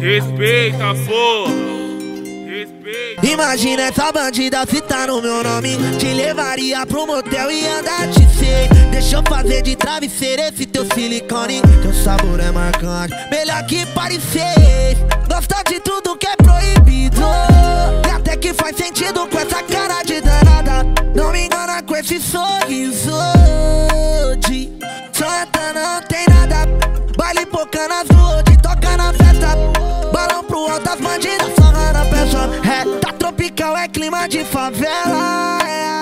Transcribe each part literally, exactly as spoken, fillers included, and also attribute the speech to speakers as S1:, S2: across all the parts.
S1: Respeita, porra. Respeita.
S2: Imagina essa bandida se tá no meu nome. Te levaria pro motel e andar de sei. Deixa eu fazer de travesseiro esse teu silicone. Teu sabor é marcante, melhor que parecer. Gosta de tudo que é proibido e até que faz sentido com essa cara de danada. Não me engana com esse sorriso de santa, não tem nada. Baile pocando azul, de toca na festa. Balão pro alto, as bandidas sarra na peça. É, tá tropical, é clima de favela.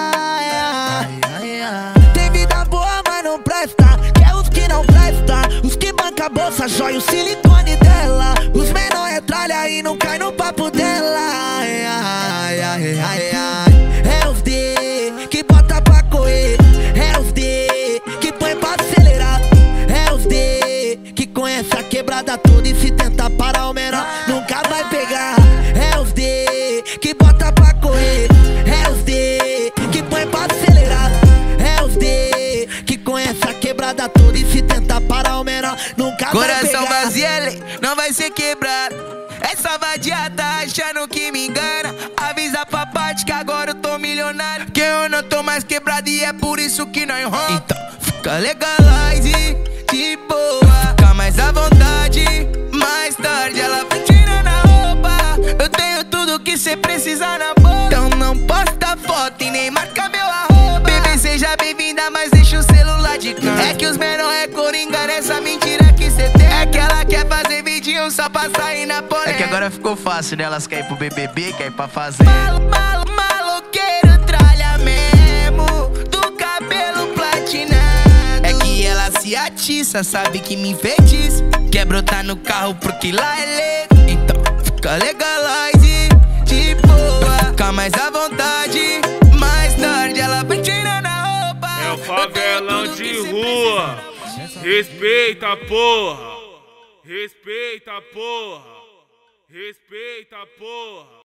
S2: É, é, é. Tem vida boa, mas não presta. Quer os que não presta, os que banca a bolsa, joia o silicone dela. Os menor é tralha e não cai no papo dela. É, é, é, é, é. É os D que bota pra correr. É os D que põe pra acelerar. É os D que conhece a quebrada toda e se tentar parar o menor nunca vai pegar. É os D que bota pra correr. É os D que põe pra acelerar. É os D que conhece a quebrada toda e se tentar parar o menor nunca vai pegar.
S3: Coração vazio, não vai ser quebrado. Essa vadia tá achando que me engana. Avisa pra parte que agora eu tô milionário. Que eu não tô mais quebrado e é por isso que não enrola. Então fica legalize, de boa. Fica mais à vontade, mais tarde ela vai tirando a roupa. Eu tenho tudo que cê precisa na boca. Então não posta foto e nem marca meu arroba. Bebê, seja bem-vinda, mas deixa o celular de canto. É que os menor é coringa nessa mentira que cê tem. É que ela quer fazer vidinho só pra sair na polêmica. É que agora ficou fácil, né? Elas querem ir pro B B B, querem ir pra fazer. Mal, mal, maloqueiro, tralha mesmo, do cabelo platinado. É que ela se atiça, sabe que me enfeitiça. Quer brotar no carro porque lá é legal. Então fica legalize, de boa. Fica mais à vontade, mais tarde ela vai tirando a roupa.
S1: É o favelão de rua. Respeita, porra. Respeita, porra. Respeita, porra.